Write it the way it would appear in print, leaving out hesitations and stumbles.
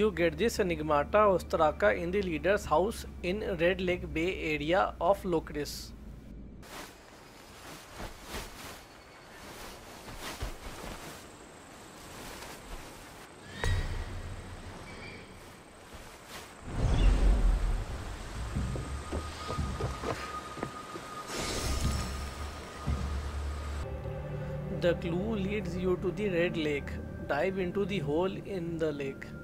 you get this Enigmata Ostraka in the leader's house in Red Lake Bay area of Locris. The clue leads you to the Red Lake. Dive into the hole in the lake.